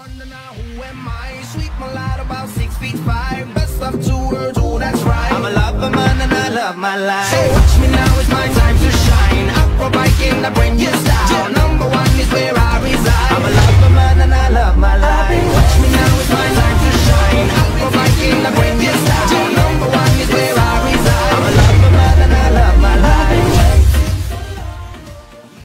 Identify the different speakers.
Speaker 1: wonder now who am I? Sweet mulatto about 6'5", best of 2 worlds, oh that's right. I'm a lover man and I love my life. So watch me now, it's my time to shine. Acrobatic in the brand new style.